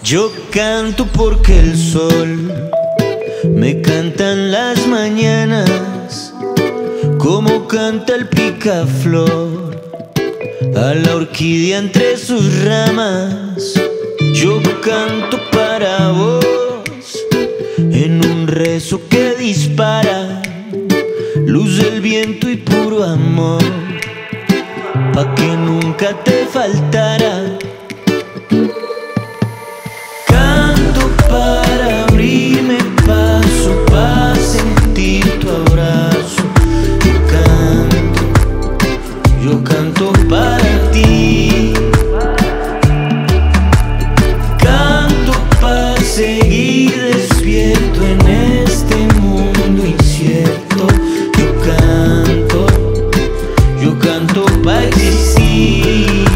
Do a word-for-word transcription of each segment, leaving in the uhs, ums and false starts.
Yo canto porque el sol me canta en las mañanas, como canta el picaflor a la orquídea entre sus ramas. Yo canto para vos en un rezo que dispara luz del viento y puro amor, pa' que nunca te faltara. Canto para abrirme paso, pa' sentir tu abrazo. Yo canto, yo canto para ti. Canto pa' seguir despierto en este mundo incierto. Yo canto, yo canto pa' existir.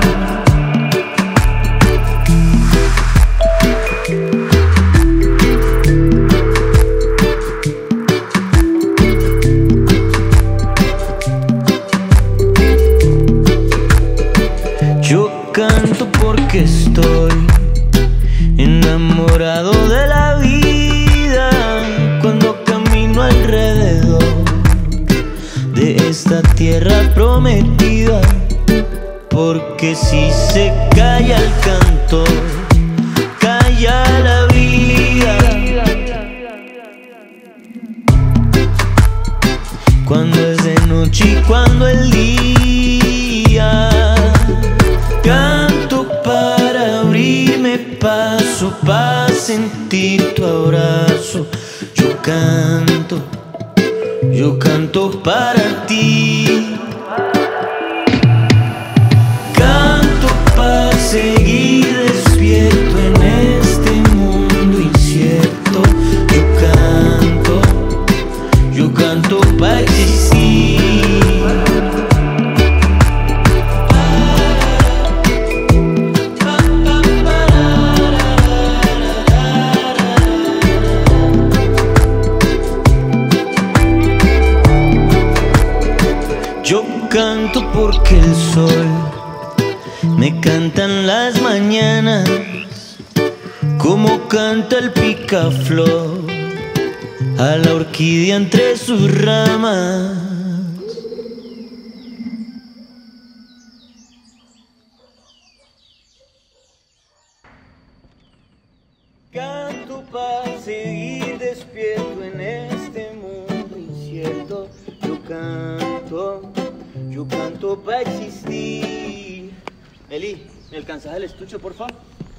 Yo canto porque estoy enamorado de la vida, cuando camino alrededor de esta tierra prometida. Porque si se calla el canto, calla la vida. Cuando es de noche y cuando el día, canto para abrirme paso, pa' sentir tu abrazo. Yo canto, yo canto para ti. Canto pa' seguir despierto en este mundo incierto. Yo canto, yo canto pa' existir. Yo canto porque el sol me canta en las mañanas, como canta el picaflor a la orquídea entre sus ramas. Canto para seguir despierto en este mundo incierto. Yo canto, yo canto para existir. Eli, ¿me alcanzas el estuche, por favor?